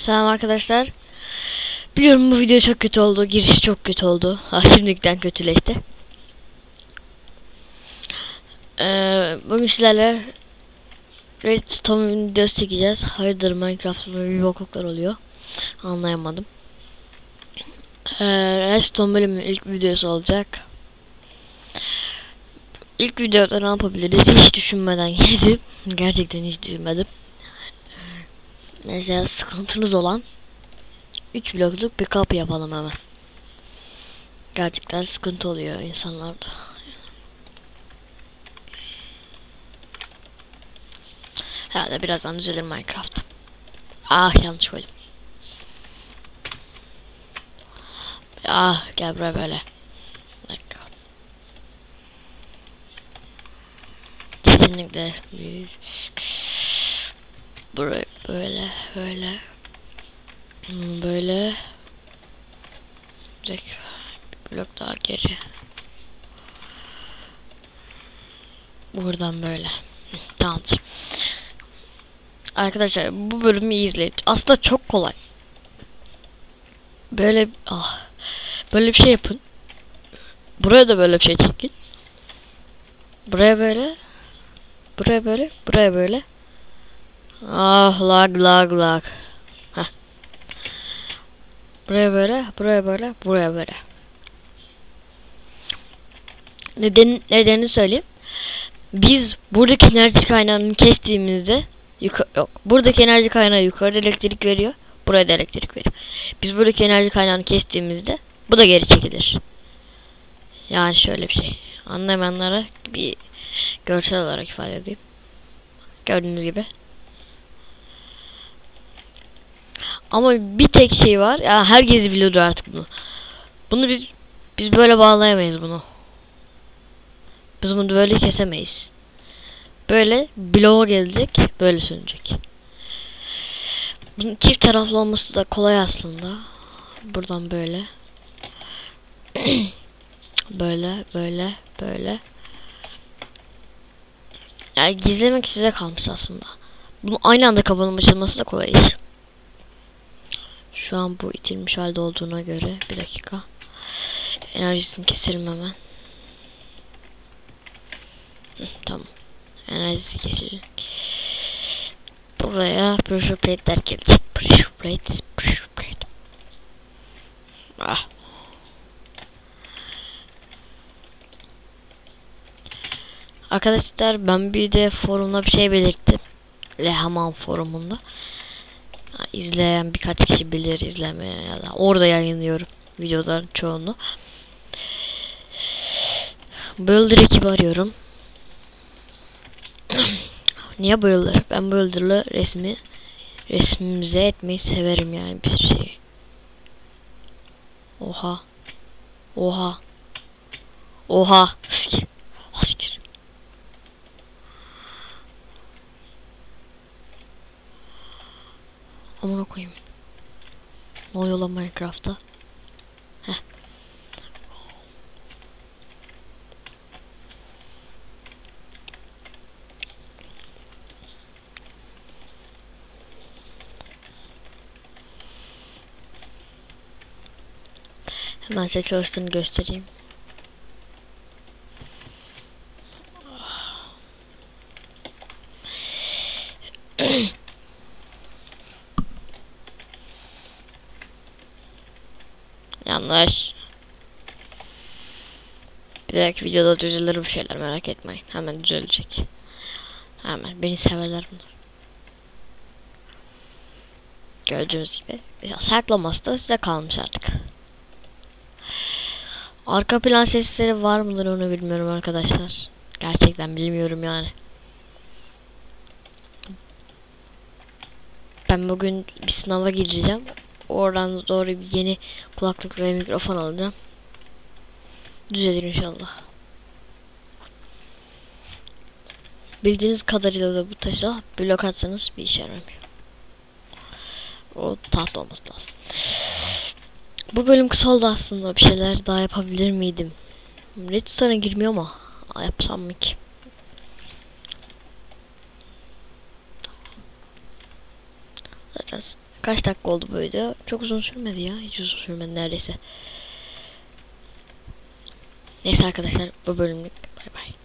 Selam arkadaşlar. Biliyorum bu video çok kötü oldu. Girişi çok kötü oldu. Şimdiden kötüleşti. Bugün sizlerle Redstone videosu çekeceğiz. Hayırdır Minecraft'ta bir bokluklar oluyor. Anlayamadım. Redstone bölümünün ilk videosu olacak. İlk videoda ne yapabiliriz? Hiç düşünmeden girdim. Gerçekten hiç düşünmedim. Mesela sıkıntınız olan 3 blokluk bir kapı yapalım hemen. Gerçekten sıkıntı oluyor insanlarda. Herhalde birazdan düzelir Minecraft. Yanlış koydum. Gel buraya böyle. Kesinlikle büyük. Buraya böyle böyle bir blok daha geri. Buradan böyle. Tamamdır. Arkadaşlar bu bölümü iyi izleyin. Aslında çok kolay. Böyle böyle bir şey yapın. Buraya da böyle bir şey çekin. Buraya böyle. Buraya böyle. Buraya böyle. Lag. Heh. Buraya böyle. Buraya böyle. Buraya böyle. Nedenini söyleyeyim. Biz buradaki enerji kaynağını kestiğimizde buradaki enerji kaynağı yukarıda elektrik veriyor. Buraya da elektrik veriyor. Biz buradaki enerji kaynağını kestiğimizde bu da geri çekilir. Yani şöyle bir şey. Anlamayanlara bir görsel olarak ifade edeyim. Gördüğünüz gibi. Ama bir tek şey var. Ya herkes biliyordur artık bunu. Bunu biz böyle bağlayamayız bunu. Biz bunu böyle kesemeyiz. Böyle bloğa gelecek, böyle sönecek. Bunun çift taraflı olması da kolay aslında. Buradan böyle. böyle. Yani gizlemek size kalmış aslında. Bunu aynı anda kapanıp açılması da kolay iş. Şu an bu itilmiş halde olduğuna göre bir dakika. Enerjisini keselim hemen. Tamam. Enerjisi kesildi. Buraya pressure plate'ler gelecek. Pressure plate. Arkadaşlar ben bir de forumda bir şey belirttim. Lehaman forumunda. İzleyen birkaç kişi bilir, izlemeyen ya da orada yayınlıyorum videoların çoğunu. Builder ekibi arıyorum. Niye Builder? Ben Builder'la resmimize etmeyi severim yani bir şey. Oha. Asker. Amına koyayım. Ne oluyor lan Minecraft'ta? Heh. Hemen size çalıştığını göstereyim. Yanlış. Bir dahaki videoda düzelir bu şeyler, merak etmeyin. Hemen düzelecek. Hemen beni severler bunlar. Gördüğünüz gibi. Saklaması da size kalmış artık. Arka plan sesleri var mıdır onu bilmiyorum arkadaşlar. Gerçekten bilmiyorum yani. Ben bugün bir sınava gireceğim. Oradan doğru bir yeni kulaklık ve mikrofon alacağım. Düzelir inşallah. Bildiğiniz kadarıyla da bu taşa blok atsanız bir işe yaramıyor. O tahta olması lazım. Bu bölüm kısa oldu aslında. Bir şeyler daha yapabilir miydim? Redstone'a girmiyor ama yapsam mı ki? Zaten Kaç dakika oldu bu video? Çok uzun sürmedi ya. Hiç uzun sürmedi neredeyse. Neyse arkadaşlar, bu bölümlük bay bay.